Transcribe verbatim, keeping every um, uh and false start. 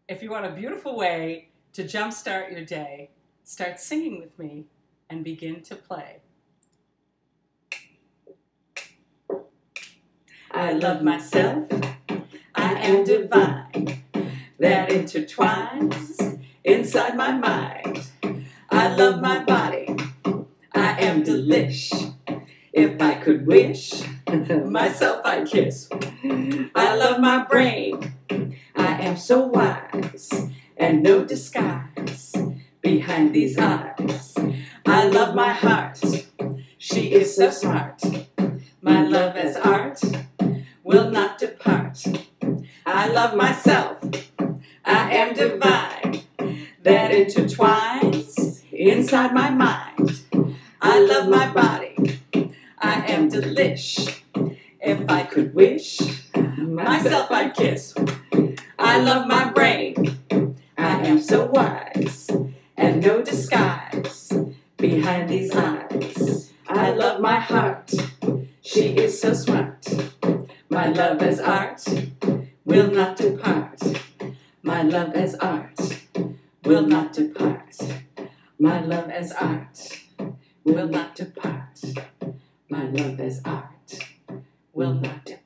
If you want a beautiful way to jumpstart your day, start singing with me and begin to play. I love myself, I am divine, that intertwines inside my mind. I love my body, I am delish. If I could wish, myself I'd kiss. I love my brain, I am so wise, and no disguise behind these eyes. I love my heart, she is so smart. My love as art will not depart. I love myself, I am divine, that intertwines inside my mind. I love my body, I am delish. If I could wish, myself I'd kiss. I love my brain, I am so wise, and no disguise behind these eyes. I love my heart, she is so smart. My love as art will not depart. My love as art will not depart. My love as art will not depart. My love as art will not depart.